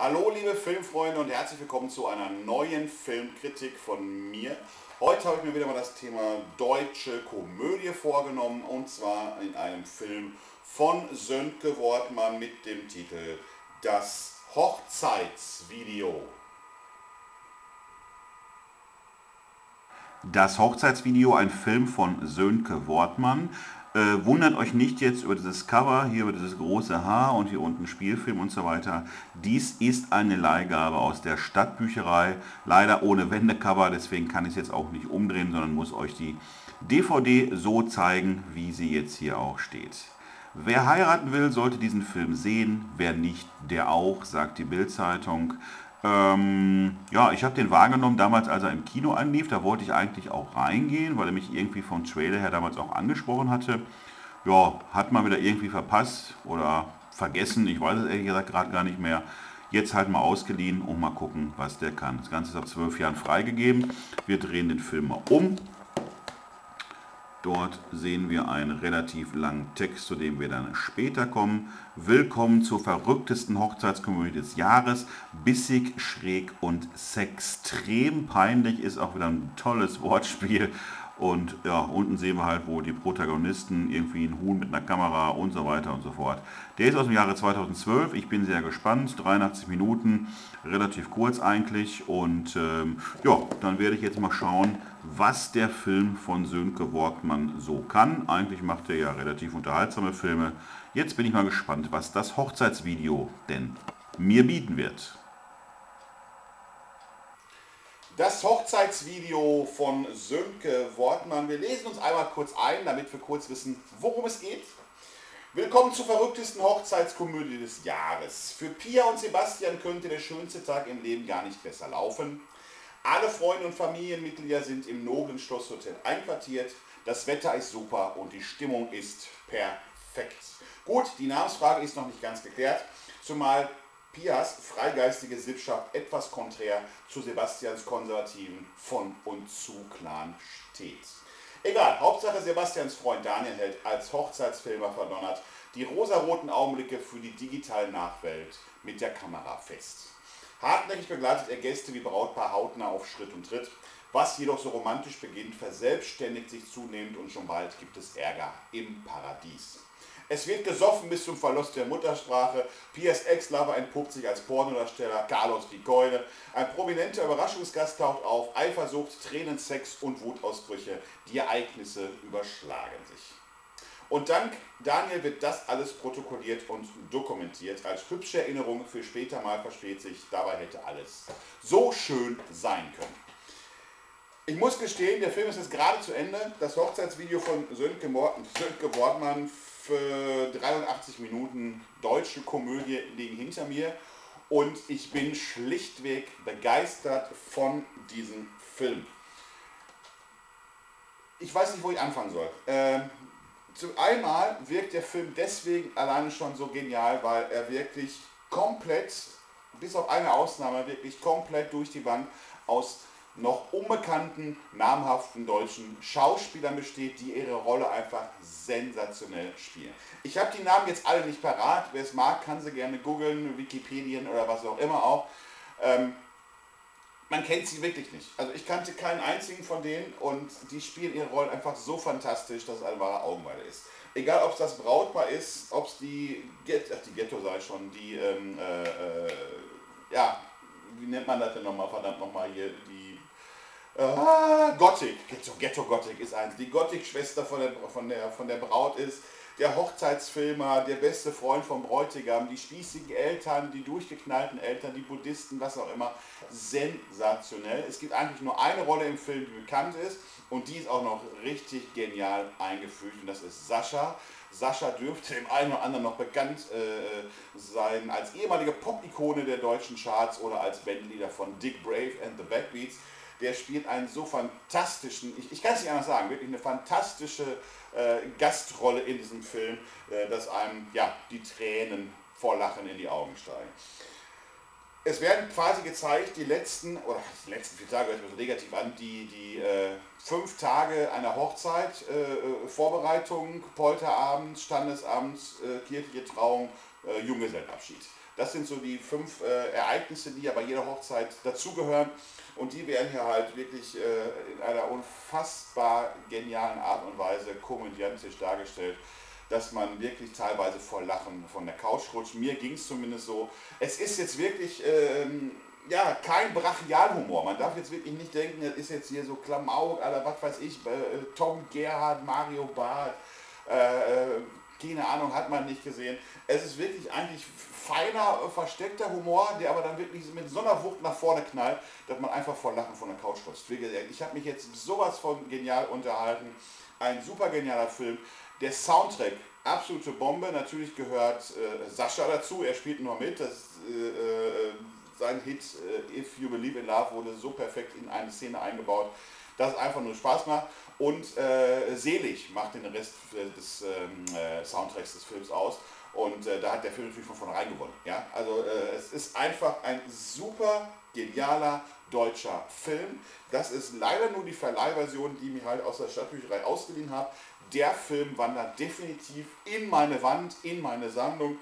Hallo liebe Filmfreunde und herzlich willkommen zu einer neuen Filmkritik von mir. Heute habe ich mir wieder mal das Thema deutsche Komödie vorgenommen, und zwar in einem Film von Sönke Wortmann mit dem Titel Das Hochzeitsvideo. Das Hochzeitsvideo, ein Film von Sönke Wortmann. Wundert euch nicht jetzt über dieses Cover, hier über dieses große Haar und hier unten Spielfilm und so weiter. Dies ist eine Leihgabe aus der Stadtbücherei, leider ohne Wendecover, deswegen kann ich es jetzt auch nicht umdrehen, sondern muss euch die DVD so zeigen, wie sie jetzt hier auch steht. Wer heiraten will, sollte diesen Film sehen, wer nicht, der auch, sagt die Bild-Zeitung. Ja, ich habe den wahrgenommen damals, als er im Kino anlief. Da wollte ich eigentlich auch reingehen, weil er mich irgendwie vom Trailer her damals auch angesprochen hatte. Ja, hat man wieder irgendwie verpasst oder vergessen. Ich weiß es ehrlich gesagt gerade gar nicht mehr. Jetzt halt mal ausgeliehen und mal gucken, was der kann. Das Ganze ist ab 12 Jahren freigegeben. Wir drehen den Film mal um. Dort sehen wir einen relativ langen Text, zu dem wir dann später kommen. Willkommen zur verrücktesten Hochzeitskomödie des Jahres. Bissig, schräg und sextrem peinlich ist auch wieder ein tolles Wortspiel. Und ja, unten sehen wir halt, wo die Protagonisten irgendwie ein Huhn mit einer Kamera und so weiter und so fort. Der ist aus dem Jahre 2012. Ich bin sehr gespannt. 83 Minuten, relativ kurz eigentlich. Und ja, dann werde ich jetzt mal schauen, was der Film von Sönke Wortmann so kann. Eigentlich macht er ja relativ unterhaltsame Filme. Jetzt bin ich mal gespannt, was das Hochzeitsvideo denn mir bieten wird. Das Hochzeitsvideo von Sönke Wortmann. Wir lesen uns einmal kurz ein, damit wir kurz wissen, worum es geht. Willkommen zur verrücktesten Hochzeitskomödie des Jahres. Für Pia und Sebastian könnte der schönste Tag im Leben gar nicht besser laufen. Alle Freunde und Familienmitglieder sind im noblen Schlosshotel einquartiert. Das Wetter ist super und die Stimmung ist perfekt. Gut, die Namensfrage ist noch nicht ganz geklärt, zumal Pias freigeistige Sippschaft etwas konträr zu Sebastians konservativen Von- und Zu-Clan steht. Egal, Hauptsache Sebastians Freund Daniel hält als Hochzeitsfilmer verdonnert die rosaroten Augenblicke für die digitale Nachwelt mit der Kamera fest. Hartnäckig begleitet er Gäste wie Brautpaar hautnah auf Schritt und Tritt. Was jedoch so romantisch beginnt, verselbstständigt sich zunehmend und schon bald gibt es Ärger im Paradies. Es wird gesoffen bis zum Verlust der Muttersprache. Piers Ex-Lover entpuppt sich als Pornodarsteller, Carlos die Keule. Ein prominenter Überraschungsgast taucht auf. Eifersucht, Tränen, Sex und Wutausbrüche. Die Ereignisse überschlagen sich. Und dank Daniel wird das alles protokolliert und dokumentiert. Als hübsche Erinnerung für später mal versteht sich, dabei hätte alles so schön sein können. Ich muss gestehen, der Film ist jetzt gerade zu Ende. Das Hochzeitsvideo von Sönke Wortmann für 83 Minuten deutsche Komödie liegen hinter mir. Und ich bin schlichtweg begeistert von diesem Film. Ich weiß nicht, wo ich anfangen soll. Zum einmal wirkt der Film deswegen alleine schon so genial, weil er wirklich komplett, bis auf eine Ausnahme, wirklich komplett durch die Bank aus noch unbekannten, namhaften deutschen Schauspielern besteht, die ihre Rolle einfach sensationell spielen. Ich habe die Namen jetzt alle nicht parat. Wer es mag, kann sie gerne googeln, Wikipedien oder was auch immer auch. Man kennt sie wirklich nicht. Also ich kannte keinen einzigen von denen und die spielen ihre Rollen einfach so fantastisch, dass es eine wahre Augenweide ist. Egal, ob es das Brautpaar ist, ob es die Ghetto sei schon, die, ja, wie nennt man das denn nochmal, verdammt nochmal hier, die, Gothic, Ghetto Gothic ist eins, die Gothic-Schwester von der Braut ist, der Hochzeitsfilmer, der beste Freund vom Bräutigam, die spießigen Eltern, die durchgeknallten Eltern, die Buddhisten, was auch immer. Sensationell. Es gibt eigentlich nur eine Rolle im Film, die bekannt ist und die ist auch noch richtig genial eingefügt und das ist Sascha. Sascha dürfte dem einen oder anderen noch bekannt sein als ehemalige Pop-Ikone der deutschen Charts oder als Bandleader von Dick Brave and the Backbeats. Der spielt einen so fantastischen, ich kann es nicht anders sagen, wirklich eine fantastische Gastrolle in diesem Film, dass einem ja, die Tränen vor Lachen in die Augen steigen. Es werden quasi gezeigt, die letzten 4 Tage, hört sich so negativ an, die 5 Tage einer Hochzeit, Vorbereitung, Polterabend, Standesamt, kirchliche Trauung, Junggesellenabschied. Das sind so die 5 Ereignisse, die ja bei jeder Hochzeit dazugehören. Und die werden hier halt wirklich in einer unfassbar genialen Art und Weise komödiantisch dargestellt, dass man wirklich teilweise vor Lachen von der Couch rutscht. Mir ging es zumindest so. Es ist jetzt wirklich ja, kein Brachialhumor. Man darf jetzt wirklich nicht denken, das ist jetzt hier so Klamauk, oder was weiß ich, Tom Gerhardt, Mario Barth, keine Ahnung, hat man nicht gesehen. Es ist wirklich eigentlich feiner, versteckter Humor, der aber dann wirklich mit so einer Wucht nach vorne knallt, dass man einfach vor Lachen von der Couch rutscht. Ich habe mich jetzt sowas von genial unterhalten. Ein super genialer Film. Der Soundtrack, absolute Bombe. Natürlich gehört Sascha dazu, er spielt nur mit. Sein Hit If You Believe in Love wurde so perfekt in eine Szene eingebaut, dass es einfach nur Spaß macht. Und Selig macht den Rest des Soundtracks des Films aus. Und da hat der Film natürlich von vornherein gewonnen. Ja? Also es ist einfach ein super genialer deutscher Film. Das ist leider nur die Verleihversion, die ich mir halt aus der Stadtbücherei ausgeliehen habe. Der Film wandert definitiv in meine Wand, in meine Sammlung.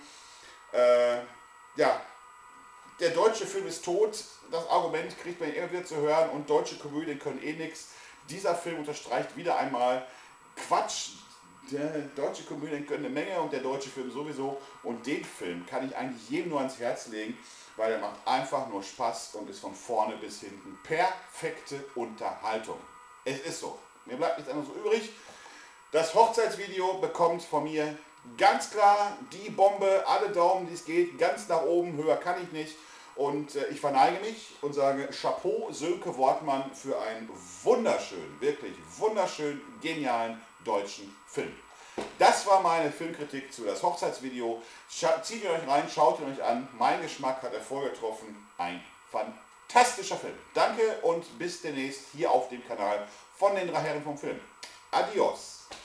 Ja, der deutsche Film ist tot. Das Argument kriegt man immer wieder zu hören und deutsche Komödien können eh nichts. Dieser Film unterstreicht wieder einmal Quatsch. Deutsche Komödien können eine Menge und der deutsche Film sowieso. Und den Film kann ich eigentlich jedem nur ans Herz legen, weil er macht einfach nur Spaß und ist von vorne bis hinten perfekte Unterhaltung. Es ist so. Mir bleibt nichts anderes übrig. Das Hochzeitsvideo bekommt von mir ganz klar die Bombe, alle Daumen, die es geht, ganz nach oben, höher kann ich nicht. Und ich verneige mich und sage Chapeau Sönke Wortmann für einen wunderschönen, wirklich wunderschön genialen deutschen Film. Das war meine Filmkritik zu das Hochzeitsvideo. Zieht ihr euch rein, schaut ihr euch an. Mein Geschmack hat Erfolg getroffen. Ein fantastischer Film. Danke und bis demnächst hier auf dem Kanal von den 3 Herren vom Film. Adios.